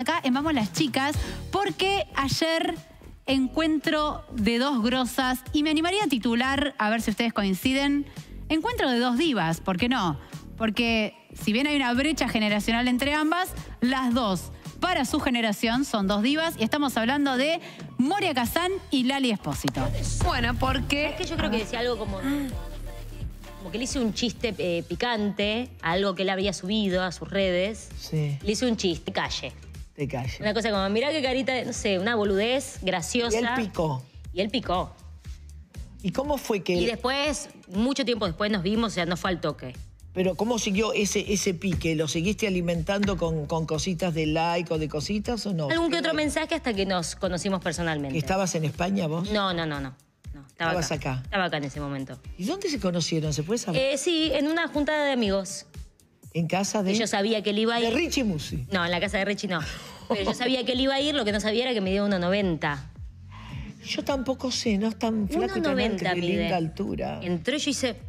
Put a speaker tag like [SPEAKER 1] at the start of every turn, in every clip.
[SPEAKER 1] acá en Vamos las Chicas, porque ayer encuentro de dos grosas, y me animaría a titular, a ver si ustedes coinciden, encuentro de dos divas, ¿por qué no? Porque si bien hay una brecha generacional entre ambas, las dos, para su generación, son dos divas, y estamos hablando de Moria Kazan y Lali Espósito.
[SPEAKER 2] Bueno, porque...
[SPEAKER 3] Es que yo creo que decía algo como que le hice un chiste picante a algo que él había subido a sus redes.
[SPEAKER 4] Sí.
[SPEAKER 3] Le hice un chiste, calle.
[SPEAKER 4] De calle.
[SPEAKER 3] Una cosa como, mirá qué carita, no sé, una boludez graciosa.
[SPEAKER 4] Y él picó.
[SPEAKER 3] Y él picó.
[SPEAKER 4] ¿Y cómo fue que...?
[SPEAKER 3] Y después, mucho tiempo después nos vimos, o sea, no fue al toque.
[SPEAKER 4] Pero ¿cómo siguió ese pique? ¿Lo seguiste alimentando con cositas de like o de cositas o no?
[SPEAKER 3] Algún que otro mensaje hasta que nos conocimos personalmente.
[SPEAKER 4] ¿Que estabas en España vos?
[SPEAKER 3] No.
[SPEAKER 4] Estabas acá.
[SPEAKER 3] Estaba acá en ese momento.
[SPEAKER 4] ¿Y dónde se conocieron? ¿Se puede saber?
[SPEAKER 3] Sí, en una juntada de amigos.
[SPEAKER 4] ¿En casa de...?
[SPEAKER 3] Yo sabía que él iba a ir.
[SPEAKER 4] ¿De Richie Musi?
[SPEAKER 3] No, en la casa de Richie no. Pero yo sabía que él iba a ir, lo que no sabía era que medía 1,90.
[SPEAKER 4] Yo tampoco sé, no es tan flaco y tan alto,
[SPEAKER 3] 1,90
[SPEAKER 4] qué
[SPEAKER 3] mide.
[SPEAKER 4] linda altura.
[SPEAKER 3] Entró y yo hice...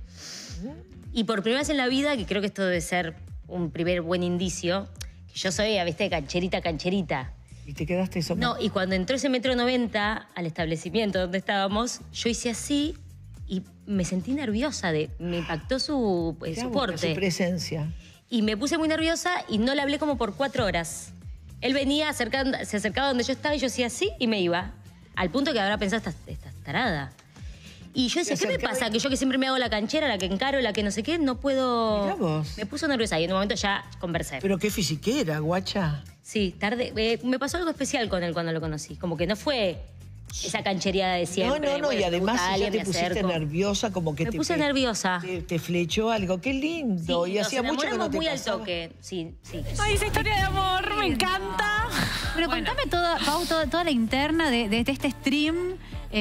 [SPEAKER 3] Y por primera vez en la vida, que creo que esto debe ser un primer buen indicio, que yo soy, viste, cancherita.
[SPEAKER 4] ¿Y te quedaste eso?
[SPEAKER 3] No, y cuando entró ese 1,90 m al establecimiento donde estábamos, yo hice así y me sentí nerviosa. Me impactó su porte.
[SPEAKER 4] Su presencia.
[SPEAKER 3] Y me puse muy nerviosa y no le hablé como por 4 horas. Él venía, se acercaba donde yo estaba y yo hacía así y me iba. Al punto que habrá pensado, esta tarada. Y yo decía, ¿qué me pasa? Que yo que siempre me hago la canchera, la que encaro, la que no sé qué, no puedo...
[SPEAKER 4] Mirá vos.
[SPEAKER 3] Me puso nerviosa y en un momento ya conversé.
[SPEAKER 4] ¿Pero qué fisiquera, guacha?
[SPEAKER 3] Sí, tarde. Me pasó algo especial con él cuando lo conocí. Como que no fue esa canchería de siempre.
[SPEAKER 4] No, y además si ya te pusiste nerviosa, como que
[SPEAKER 3] me puse nerviosa.
[SPEAKER 4] Te flechó algo, qué lindo.
[SPEAKER 3] Sí,
[SPEAKER 4] y hacía mucho que no te
[SPEAKER 3] muy
[SPEAKER 4] pasaba.
[SPEAKER 3] al toque, sí.
[SPEAKER 2] Ay, esa historia de amor, me encanta.
[SPEAKER 1] Pero contame toda la interna de este stream.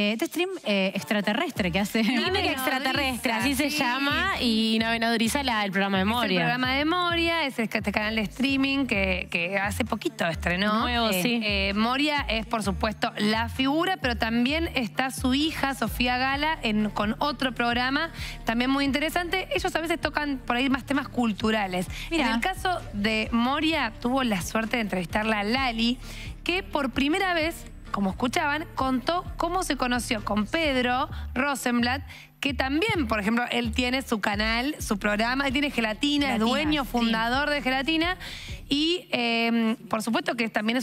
[SPEAKER 1] Extraterrestre que hace.
[SPEAKER 2] Química extraterrestre, así se llama, y Nave Nodriza el programa de Moria.
[SPEAKER 5] El programa de Moria es este canal de streaming que hace poquito estrenó.
[SPEAKER 2] Nuevo, sí.
[SPEAKER 5] Moria es, por supuesto, la figura, pero también está su hija, Sofía Gala, con otro programa también muy interesante. Ellos a veces tocan por ahí más temas culturales.
[SPEAKER 1] Mira.
[SPEAKER 5] En el caso de Moria, tuvo la suerte de entrevistarla a Lali, que por primera vez, como escuchaban, contó cómo se conoció con Pedro Rosenblatt, que también, por ejemplo, él tiene su canal, su programa, él tiene Gelatina, es dueño, fundador de Gelatina, y por supuesto que también es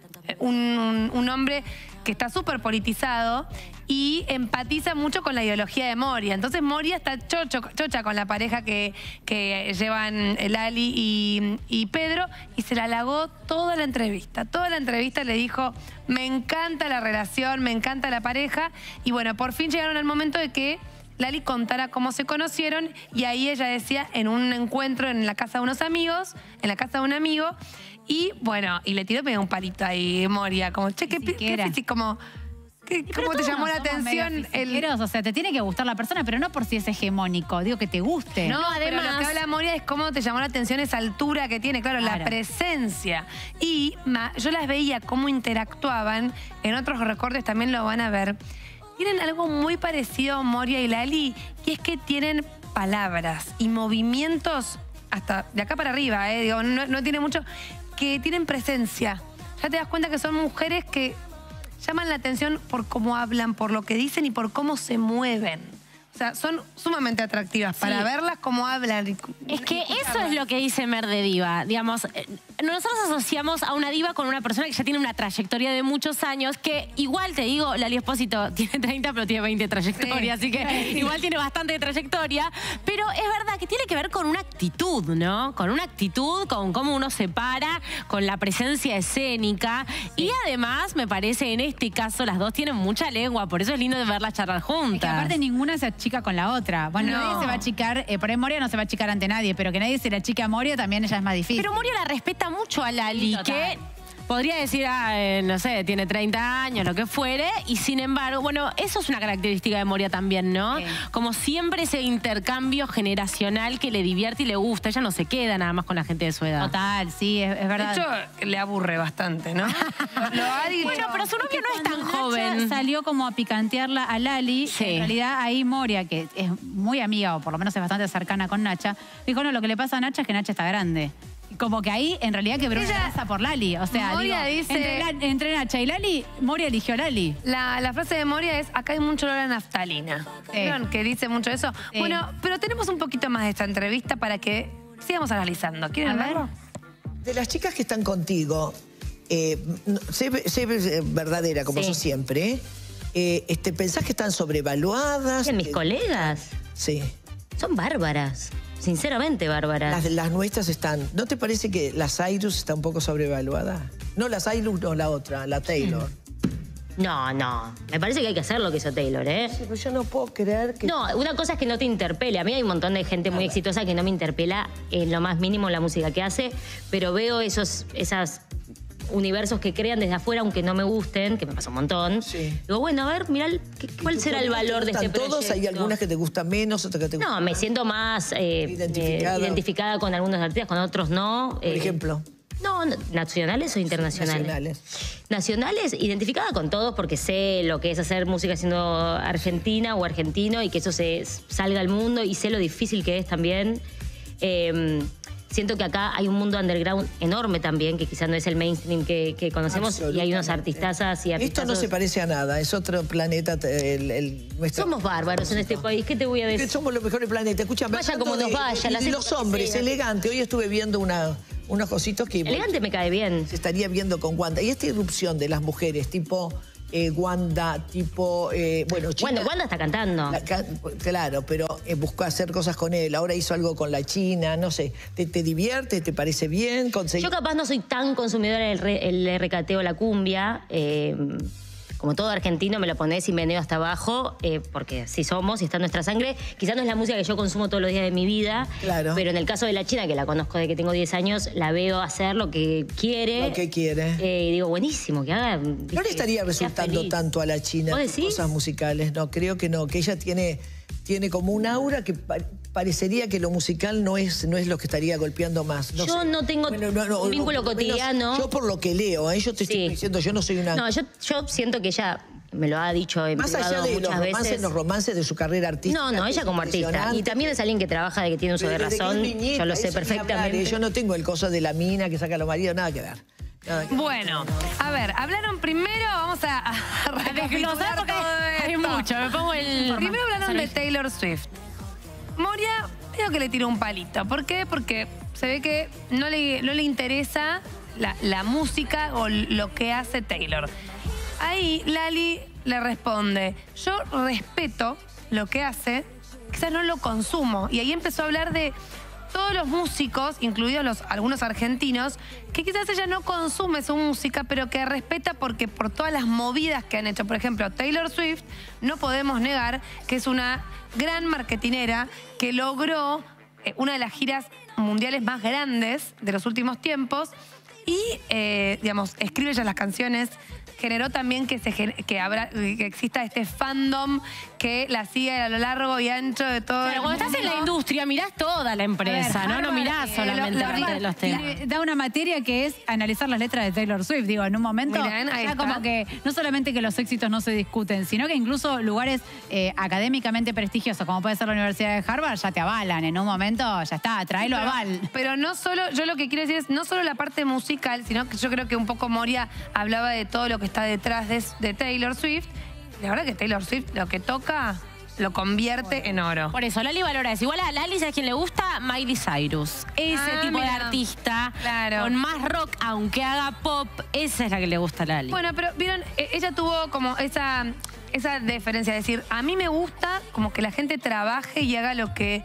[SPEAKER 5] un hombre que está súper politizado y empatiza mucho con la ideología de Moria. Entonces Moria está chocha con la pareja que llevan Lali y Pedro, y se la halagó toda la entrevista. Toda la entrevista le dijo, me encanta la relación, me encanta la pareja, y bueno, por fin llegaron al momento de que Lali contara cómo se conocieron, y ahí ella decía, en un encuentro en la casa de unos amigos, en la casa de un amigo, y bueno, y le tiró medio un palito ahí Moria, como, che, ¿cómo te llamó la atención?
[SPEAKER 1] O sea, te tiene que gustar la persona, pero no por si es hegemónico, digo que te guste.
[SPEAKER 5] No, además, pero lo que habla Moria es cómo te llamó la atención esa altura que tiene, claro, la presencia. Y yo las veía cómo interactuaban, en otros recortes también lo van a ver. Tienen algo muy parecido Moria y Lali, y es que tienen palabras y movimientos hasta de acá para arriba, digo, no tiene mucho, que tienen presencia. Ya te das cuenta que son mujeres que llaman la atención por cómo hablan, por lo que dicen y por cómo se mueven. O sea, son sumamente atractivas para verlas cómo hablan.
[SPEAKER 2] Es que eso es lo que dice Mer de diva. Digamos, nosotros asociamos a una diva con una persona que ya tiene una trayectoria de muchos años, que igual, te digo, Lali Espósito tiene 30, pero tiene 20 de trayectoria, así que igual tiene bastante de trayectoria. Pero es verdad que tiene que ver con una actitud, ¿no? Con una actitud, con cómo uno se para, con la presencia escénica. Y además, me parece, en este caso, las dos tienen mucha lengua, por eso es lindo de verlas charlar juntas.
[SPEAKER 1] Es que aparte ninguna se achica con la otra. Bueno, nadie se va a achicar, por ahí Moria no se va a achicar ante nadie, pero que nadie se la achique a Moria también ella es más difícil.
[SPEAKER 2] Pero Moria la respeta mucho a Lali,
[SPEAKER 1] Sí,
[SPEAKER 2] que podría decir, no sé, tiene 30 años, lo que fuere, y sin embargo, bueno, eso es una característica de Moria también, ¿no? Como siempre ese intercambio generacional que le divierte y le gusta. Ella no se queda nada más con la gente de su edad.
[SPEAKER 1] Total, sí, es verdad.
[SPEAKER 5] De hecho, le aburre bastante, ¿no? Lo ha dicho.
[SPEAKER 2] Bueno, pero su novio no es tan
[SPEAKER 1] Nacha
[SPEAKER 2] joven.
[SPEAKER 1] salió como a picantearla a Lali.
[SPEAKER 2] Sí.
[SPEAKER 1] En realidad ahí Moria, que es muy amiga, o por lo menos es bastante cercana con Nacha, dijo, no, lo que le pasa a Nacha es que Nacha está grande. como que ahí en realidad quebró una lanza por Lali. O sea,
[SPEAKER 5] Moria
[SPEAKER 1] digo,
[SPEAKER 5] dice-
[SPEAKER 1] entre Nacha y Lali, Moria eligió a Lali.
[SPEAKER 5] La frase de Moria es, acá hay mucho olor a naftalina. ¿Vieron que dice mucho eso?
[SPEAKER 1] Sí.
[SPEAKER 5] Bueno, pero tenemos un poquito más de esta entrevista para que sigamos analizando. ¿Quieren
[SPEAKER 1] A ver.
[SPEAKER 5] verlo?
[SPEAKER 4] De las chicas que están contigo, sé verdadera como
[SPEAKER 3] Sí.
[SPEAKER 4] sos siempre. ¿Pensás que están sobrevaluadas?
[SPEAKER 3] Mis colegas
[SPEAKER 4] Sí.
[SPEAKER 3] son bárbaras. Sinceramente bárbaras.
[SPEAKER 4] Las nuestras están... ¿No te parece que la Cyrus está un poco sobrevaluada? No, la Cyrus, no, la otra, la Taylor.
[SPEAKER 3] No. Me parece que hay que hacer lo que hizo Taylor, ¿eh?
[SPEAKER 4] Sí, pero yo no puedo creer que...
[SPEAKER 3] No, una cosa es que no te interpele. A mí hay un montón de gente muy exitosa que no me interpela en lo más mínimo la música que hace, pero veo esos universos que crean desde afuera, aunque no me gusten, que me pasa un montón.
[SPEAKER 4] Sí.
[SPEAKER 3] Digo, bueno, a ver, mirá, ¿cuál será el valor de este proyecto?
[SPEAKER 4] ¿Todos? ¿Hay algunas que te gustan menos, otras que te gustan
[SPEAKER 3] No, me siento más identificada con algunos artistas, con otros no.
[SPEAKER 4] Por ejemplo.
[SPEAKER 3] No, ¿nacionales o internacionales? Nacionales, identificada con todos porque sé lo que es hacer música siendo argentina o argentino y que eso salga al mundo y sé lo difícil que es también. Siento que acá hay un mundo underground enorme también, que quizás no es el mainstream que conocemos y hay unos artistazas y artistazos.
[SPEAKER 4] Esto no se parece a nada, es otro planeta.
[SPEAKER 3] Somos bárbaros en este país, ¿qué te voy a decir?
[SPEAKER 4] Somos los mejores planetas. Escúchame,
[SPEAKER 3] Vaya como nos vaya,
[SPEAKER 4] y los hombres, elegante. Hoy estuve viendo unos cositos que...
[SPEAKER 3] Elegante me cae bien.
[SPEAKER 4] Se estaría viendo con Wanda. Y esta irrupción de las mujeres, tipo Wanda, tipo... bueno,
[SPEAKER 3] Wanda está cantando.
[SPEAKER 4] Claro, pero buscó hacer cosas con él. Ahora hizo algo con la China, no sé. ¿Te divierte? ¿Te parece bien?
[SPEAKER 3] Yo capaz no soy tan consumidora del recateo, la cumbia. Como todo argentino me lo ponés y meneo hasta abajo, porque así somos y está en nuestra sangre. Quizás no es la música que yo consumo todos los días de mi vida,
[SPEAKER 4] claro.
[SPEAKER 3] Pero en el caso de la China, que la conozco desde que tengo 10 años, la veo hacer lo que quiere.
[SPEAKER 4] Lo que quiere.
[SPEAKER 3] Y digo, buenísimo, que haga...
[SPEAKER 4] No le estaría resultando tanto a la China
[SPEAKER 3] ¿Vos decís?
[SPEAKER 4] cosas musicales, no, creo que no, que ella tiene como un aura que parecería que lo musical no es lo que estaría golpeando más.
[SPEAKER 3] Yo no tengo un vínculo cotidiano.
[SPEAKER 4] Yo por lo que leo, yo te estoy diciendo, yo no soy una...
[SPEAKER 3] No, yo siento que ella me lo ha dicho en
[SPEAKER 4] más
[SPEAKER 3] privado
[SPEAKER 4] allá de
[SPEAKER 3] muchas veces.
[SPEAKER 4] los romances de su carrera artística.
[SPEAKER 3] No, ella como artista. Y también es alguien que trabaja, de que tiene uso de razón. Yo lo sé perfectamente.
[SPEAKER 4] Yo no tengo el coso de la mina que saca a los maridos, nada que ver.
[SPEAKER 5] Bueno, a ver, hablaron primero, vamos a
[SPEAKER 2] desglosar porque hay mucho. Me pongo el...
[SPEAKER 5] Primero hablaron de Taylor Swift. Moria, creo que le tiró un palito. ¿Por qué? Porque se ve que no le interesa la música o lo que hace Taylor. Ahí Lali le responde, yo respeto lo que hace, quizás no lo consumo. Y ahí empezó a hablar de todos los músicos, incluidos algunos argentinos, que quizás ella no consume su música, pero que respeta porque por todas las movidas que han hecho. Por ejemplo, Taylor Swift, no podemos negar que es una gran marketinera que logró una de las giras mundiales más grandes de los últimos tiempos y, digamos, escribe ella las canciones. Generó también que exista este fandom que la sigue a lo largo y ancho de todo el
[SPEAKER 2] Pero cuando
[SPEAKER 5] mundo.
[SPEAKER 2] estás en la industria mirás toda la empresa,
[SPEAKER 1] A ver,
[SPEAKER 2] no mirás solamente los temas.
[SPEAKER 1] Da una materia que es analizar las letras de Taylor Swift. Digo, en un momento
[SPEAKER 5] Miren, ahí
[SPEAKER 1] ya
[SPEAKER 5] está.
[SPEAKER 1] como que no solamente que los éxitos no se discuten, sino que incluso lugares académicamente prestigiosos, como puede ser la Universidad de Harvard, ya te avalan. En un momento ya está, tráelo aval.
[SPEAKER 5] Pero no solo, yo lo que quiero decir es no solo la parte musical, sino que yo creo que un poco Moria hablaba de todo lo que está detrás de Taylor Swift. La verdad que Taylor Swift lo que toca lo convierte en oro.
[SPEAKER 2] Por eso, Lali valora eso. Igual a Lali, ¿sabes quién le gusta? Miley Cyrus. Ese tipo de
[SPEAKER 5] mira.
[SPEAKER 2] artista,
[SPEAKER 5] Claro.
[SPEAKER 2] con más rock, aunque haga pop, esa es la que le gusta a Lali.
[SPEAKER 5] Bueno, pero vieron, ella tuvo como esa diferencia, es decir, a mí me gusta como que la gente trabaje y haga lo que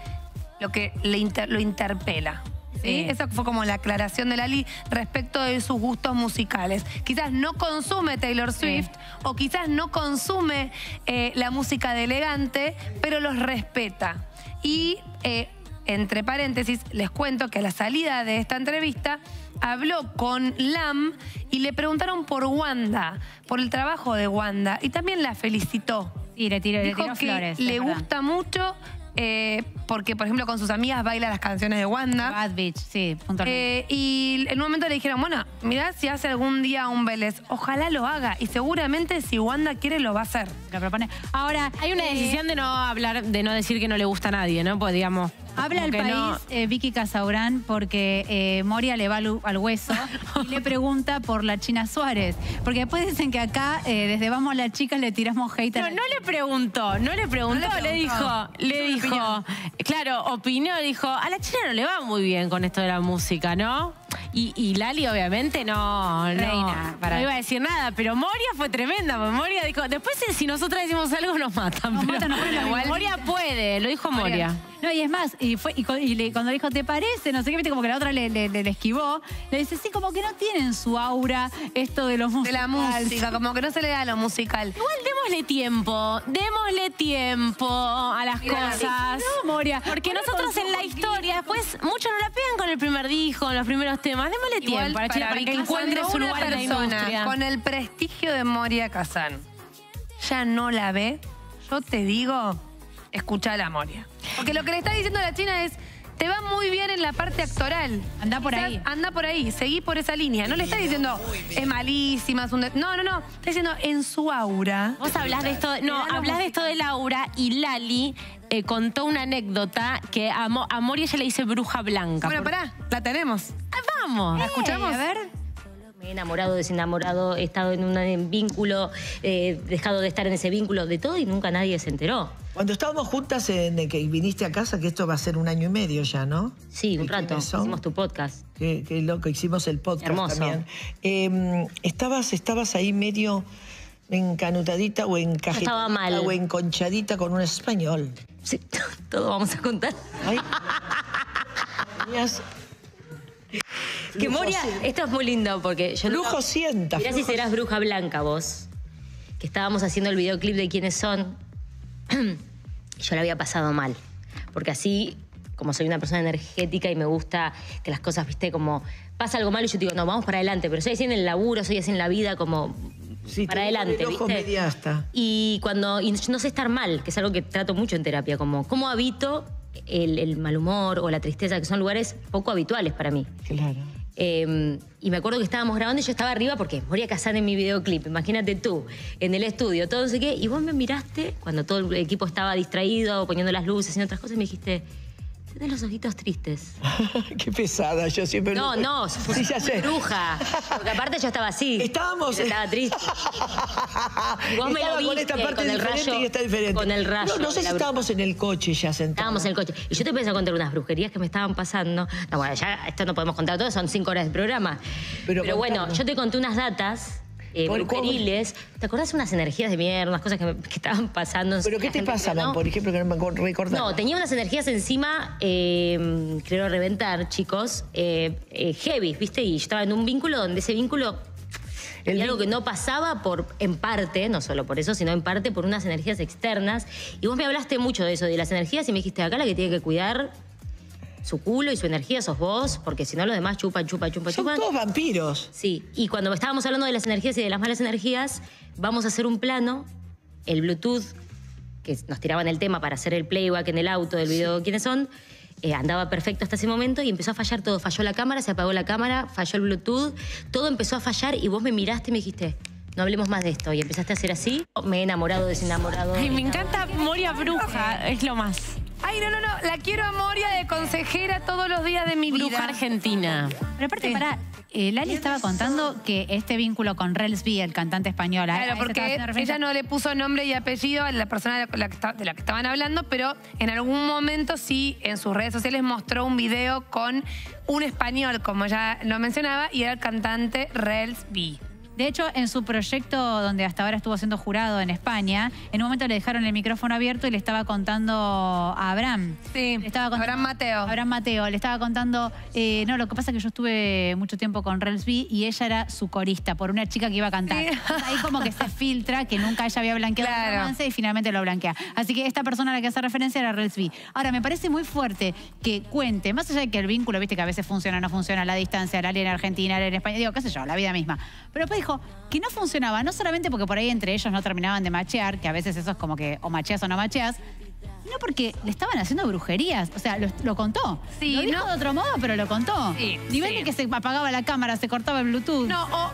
[SPEAKER 5] lo interpela. ¿Sí? Esa fue como la aclaración de Lali respecto de sus gustos musicales. Quizás no consume Taylor Swift o quizás no consume la música de Elegante, pero los respeta. Y, entre paréntesis, les cuento que a la salida de esta entrevista habló con Lam y le preguntaron por Wanda, por el trabajo de Wanda, y también la felicitó.
[SPEAKER 1] Sí, le tiró
[SPEAKER 5] Dijo que
[SPEAKER 1] flores.
[SPEAKER 5] le
[SPEAKER 1] es verdad.
[SPEAKER 5] gusta mucho porque, por ejemplo, con sus amigas baila las canciones de Wanda.
[SPEAKER 1] Bad Bitch, sí, puntualmente.
[SPEAKER 5] Y en un momento le dijeron, bueno, mirá si hace algún día un Vélez. Ojalá lo haga. Y seguramente si Wanda quiere, lo va a hacer.
[SPEAKER 1] Lo propone. Ahora,
[SPEAKER 2] hay una decisión de no hablar, de no decir que no le gusta a nadie, ¿no? Pues digamos,
[SPEAKER 1] Habla el
[SPEAKER 2] Como que
[SPEAKER 1] país Vicky Casaurán porque Moria le va al hueso y le pregunta por la China Suárez. Porque después dicen que acá, desde Vamos las Chicas, le tiramos hate a
[SPEAKER 2] No, no le preguntó, le dijo, claro, opinó, dijo, a la China no le va muy bien con esto de la música, ¿no? Y Lali, obviamente, no iba a decir nada, pero Moria fue tremenda, porque Moria dijo, después si nosotras decimos algo nos matan. Igual Moria puede, lo dijo Moria.
[SPEAKER 1] No, y es más, cuando dijo, ¿te parece? No sé qué, viste, como que la otra le esquivó. Le dice, sí, como que no tienen su aura esto de los musicales.
[SPEAKER 5] De la música, como que no se le da lo musical.
[SPEAKER 2] Igual démosle tiempo a las cosas.
[SPEAKER 1] No, Moria.
[SPEAKER 2] Porque nosotros en la historia, después, muchos no la pegan con el primer disco, con los primeros temas. Démosle tiempo a la China para que encuentre su lugar en la industria.
[SPEAKER 5] Con el prestigio de Moria Kazan ya no la ve, yo te digo, escucha a la Moria. Porque lo que le está diciendo a la China es, te va muy bien en la parte actoral.
[SPEAKER 1] Anda por ahí.
[SPEAKER 5] Anda por ahí, seguí por esa línea. No le está diciendo, es malísima, es un... No. Está diciendo, en su aura.
[SPEAKER 2] Vos hablás de esto, hablás de esto de Laura y Lali contó una anécdota que a Moria ella le dice bruja blanca.
[SPEAKER 5] Bueno, pará, la tenemos.
[SPEAKER 2] Vamos.
[SPEAKER 5] ¿La escuchamos?
[SPEAKER 1] A ver.
[SPEAKER 3] Me he enamorado, desenamorado, he estado en un vínculo, dejado de estar en ese vínculo, de todo y nunca nadie se enteró.
[SPEAKER 4] Cuando estábamos juntas en que viniste a casa, que esto va a ser 1 año y medio ya, ¿no?
[SPEAKER 3] Sí, un rato. Hicimos tu podcast.
[SPEAKER 4] Qué loco, hicimos el podcast
[SPEAKER 3] Hermoso.
[SPEAKER 4] también. Estabas ahí medio encanutadita o encajetada
[SPEAKER 3] Estaba mal.
[SPEAKER 4] o enconchadita con un español.
[SPEAKER 3] Sí, todo vamos a contar.
[SPEAKER 4] Ay, tenías...
[SPEAKER 3] Que Moria, esto es muy lindo porque yo
[SPEAKER 4] Flujo sienta.
[SPEAKER 3] Mirá si serás bruja blanca vos. Que estábamos haciendo el videoclip de quiénes son. Yo la había pasado mal. Porque así, como soy una persona energética y me gusta que las cosas, viste, como pasa algo malo y yo digo, no, vamos para adelante. Pero soy así en el laburo, soy así en la vida, como
[SPEAKER 4] Sí,
[SPEAKER 3] para adelante,
[SPEAKER 4] el ojo
[SPEAKER 3] ¿viste?
[SPEAKER 4] mediasta.
[SPEAKER 3] Y no sé estar mal, que es algo que trato mucho en terapia, como cómo habito el mal humor o la tristeza, que son lugares poco habituales para mí.
[SPEAKER 4] Claro.
[SPEAKER 3] Y me acuerdo que estábamos grabando y yo estaba arriba porque Moria Kazan en mi videoclip, imagínate tú, en el estudio, todo no sé qué, y vos me miraste cuando todo el equipo estaba distraído, poniendo las luces y otras cosas, y me dijiste, tenés los ojitos tristes.
[SPEAKER 4] Qué pesada, yo siempre...
[SPEAKER 3] No,
[SPEAKER 4] sí, ya sé.
[SPEAKER 3] bruja. Porque aparte yo estaba así.
[SPEAKER 4] Estábamos...
[SPEAKER 3] Yo estaba triste. Y vos me lo
[SPEAKER 4] Estaba
[SPEAKER 3] viste
[SPEAKER 4] con esta parte
[SPEAKER 3] con el
[SPEAKER 4] diferente
[SPEAKER 3] rayo.
[SPEAKER 4] y esta diferente.
[SPEAKER 3] Con el rayo.
[SPEAKER 4] No sé
[SPEAKER 3] de
[SPEAKER 4] si
[SPEAKER 3] la
[SPEAKER 4] estábamos en el coche ya sentados.
[SPEAKER 3] Estábamos en el coche. Y yo te empecé a contar unas brujerías que me estaban pasando. No, bueno, ya esto no podemos contar todo, son 5 horas de programa. Pero bueno,
[SPEAKER 4] contando.
[SPEAKER 3] yo te conté unas datas brujeriles. ¿Te acordás unas energías de mierda, unas cosas que estaban pasando?
[SPEAKER 4] ¿Pero qué
[SPEAKER 3] La
[SPEAKER 4] te
[SPEAKER 3] gente,
[SPEAKER 4] pasaban,
[SPEAKER 3] ¿no?
[SPEAKER 4] por ejemplo, que no me recordaba?
[SPEAKER 3] No, tenía unas energías encima, creo reventar, chicos, heavy, ¿viste? Y yo estaba en un vínculo donde ese vínculo... Y algo que no pasaba en parte, no solo por eso, sino en parte por unas energías externas. Y vos me hablaste mucho de eso, de las energías, y me dijiste, acá la que tiene que cuidar su culo y su energía sos vos, porque si no los demás chupan.
[SPEAKER 4] Son todos vampiros.
[SPEAKER 3] Sí, y cuando estábamos hablando de las energías y de las malas energías, vamos a hacer un plano, el Bluetooth, que nos tiraban el tema para hacer el playback en el auto del video ¿Quiénes son? Andaba perfecto hasta ese momento y empezó a fallar todo. Falló la cámara, se apagó la cámara, falló el Bluetooth, todo empezó a fallar y vos me miraste y me dijiste, no hablemos más de esto. Y empezaste a hacer así, me he enamorado, desenamorado.
[SPEAKER 2] Ay, me encanta Moria bruja, es lo más.
[SPEAKER 5] Ay, no, la quiero a Moria de consejera todos los días de mi vida.
[SPEAKER 2] Bruja argentina.
[SPEAKER 1] Pero aparte, Lali estaba contando que este vínculo con Rels B, el cantante español...
[SPEAKER 5] Claro, porque ella no le puso nombre y apellido a la persona de la que estaban hablando, pero en algún momento sí, en sus redes sociales mostró un video con un español, como ya lo mencionaba, y era el cantante Rels B.
[SPEAKER 1] De hecho, en su proyecto, donde hasta ahora estuvo siendo jurado en España, en un momento le dejaron el micrófono abierto y le estaba contando a Abraham.
[SPEAKER 5] Sí, Abraham Mateo.
[SPEAKER 1] Abraham Mateo. Le estaba contando, no, lo que pasa es que yo estuve mucho tiempo con Rels B y ella era su corista por una chica que iba a cantar.
[SPEAKER 5] Sí.
[SPEAKER 1] Entonces, ahí como que se filtra que nunca ella había blanqueado el romance y finalmente lo blanquea. Así que esta persona a la que hace referencia era Rels B. Ahora, me parece muy fuerte que cuente, más allá de que el vínculo, viste que a veces funciona, no funciona, la distancia, la ley en Argentina, la ley en España, digo, qué sé yo, la vida misma. Pero después dijo que no funcionaba, no solamente porque por ahí entre ellos no terminaban de machear, que a veces eso es como que o macheas o no macheas, sino porque le estaban haciendo brujerías. O sea, lo contó.
[SPEAKER 5] Sí,
[SPEAKER 1] lo dijo de otro modo, pero lo contó.
[SPEAKER 5] Sí,
[SPEAKER 1] Nivel de que se apagaba la cámara, se cortaba el Bluetooth.
[SPEAKER 5] No,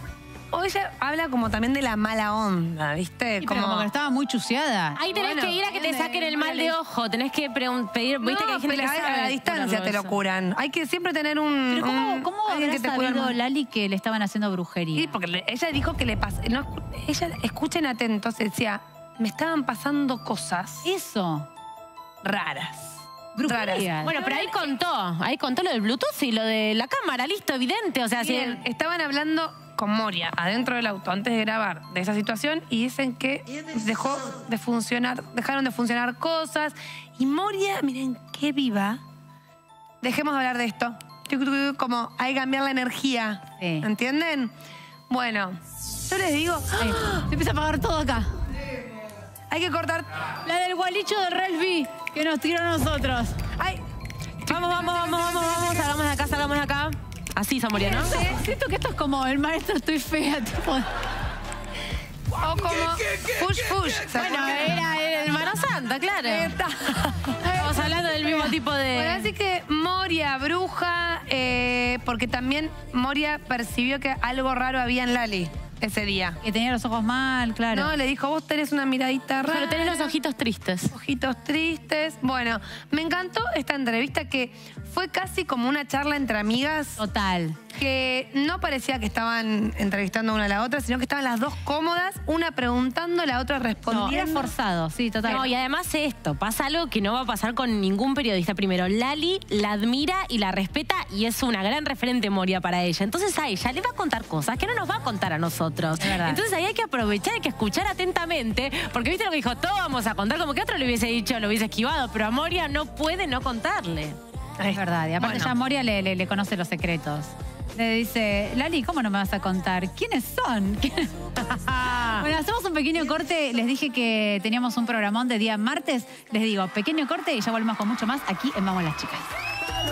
[SPEAKER 5] O ella habla como también de la mala onda, ¿viste?
[SPEAKER 1] Sí, pero como que estaba muy chuseada.
[SPEAKER 2] Ahí tenés
[SPEAKER 5] Bueno,
[SPEAKER 2] que ir a que te saquen el mal de ojo. Tenés que pedir, viste que hay gente
[SPEAKER 5] pero
[SPEAKER 2] que sabe
[SPEAKER 5] a la distancia te lo
[SPEAKER 2] eso.
[SPEAKER 5] curan. Hay que siempre tener un...
[SPEAKER 1] Pero ¿cómo
[SPEAKER 5] alguien
[SPEAKER 1] habrá
[SPEAKER 5] que te cura el
[SPEAKER 1] sabido
[SPEAKER 5] mal.
[SPEAKER 1] Lali que le estaban haciendo brujería?
[SPEAKER 5] Sí, porque ella dijo que le pasó... No, ella, escuchen atentos, decía, me estaban pasando cosas
[SPEAKER 1] Eso.
[SPEAKER 5] raras.
[SPEAKER 1] Brujería.
[SPEAKER 2] Bueno, pero ahí contó lo del Bluetooth y lo de la cámara, listo, evidente. O sea, si
[SPEAKER 5] Bien, estaban hablando con Moria adentro del auto antes de grabar de esa situación y dicen que dejaron de funcionar cosas. Y Moria, miren qué viva. Dejemos de hablar de esto. Como hay que cambiar la energía.
[SPEAKER 1] Sí.
[SPEAKER 5] ¿Entienden? Bueno, yo les digo,
[SPEAKER 1] Ay, se empieza a apagar todo acá.
[SPEAKER 5] hay que cortar.
[SPEAKER 1] La del gualicho de Relfi que nos tiró a nosotros.
[SPEAKER 5] Ay,
[SPEAKER 2] Vamos, salgamos de acá. Así son Moria, ¿no?
[SPEAKER 1] Siento que esto es como el maestro estoy fea, tipo.
[SPEAKER 5] o como push push. ¿Se
[SPEAKER 2] Bueno,
[SPEAKER 5] acuerdan?
[SPEAKER 2] era el Mano Santa, claro.
[SPEAKER 5] Está.
[SPEAKER 2] Estamos hablando del mismo tipo de...
[SPEAKER 5] Bueno, así que Moria, bruja, porque también Moria percibió que algo raro había en Lali ese día.
[SPEAKER 1] Que tenía los ojos mal, claro.
[SPEAKER 5] No, le dijo, vos tenés una miradita rara.
[SPEAKER 2] Pero tenés los ojitos tristes.
[SPEAKER 5] Ojitos tristes. Bueno, me encantó esta entrevista que fue casi como una charla entre amigas,
[SPEAKER 1] Total.
[SPEAKER 5] que no parecía que estaban entrevistando una a la otra, sino que estaban las dos cómodas, una preguntando, la otra
[SPEAKER 1] No,
[SPEAKER 5] respondiendo.
[SPEAKER 1] era forzado, sí, total.
[SPEAKER 2] No, y además esto, pasa algo que no va a pasar con ningún periodista. Primero, Lali la admira y la respeta y es una gran referente Moria para ella. Entonces a ella le va a contar cosas que no nos va a contar a nosotros.
[SPEAKER 1] Es verdad.
[SPEAKER 2] Entonces ahí hay que aprovechar, hay que escuchar atentamente, porque viste lo que dijo, todo vamos a contar, como que otro le hubiese dicho, lo hubiese esquivado, pero a Moria no puede no contarle.
[SPEAKER 1] Es verdad. Y aparte
[SPEAKER 5] Bueno.
[SPEAKER 1] ya Moria le conoce los secretos. Le dice, Lali, ¿cómo no me vas a contar? ¿Quiénes son? Bueno, hacemos un pequeño corte. Les dije que teníamos un programón de día martes. Les digo, pequeño corte y ya volvemos con mucho más aquí en Vamos las Chicas.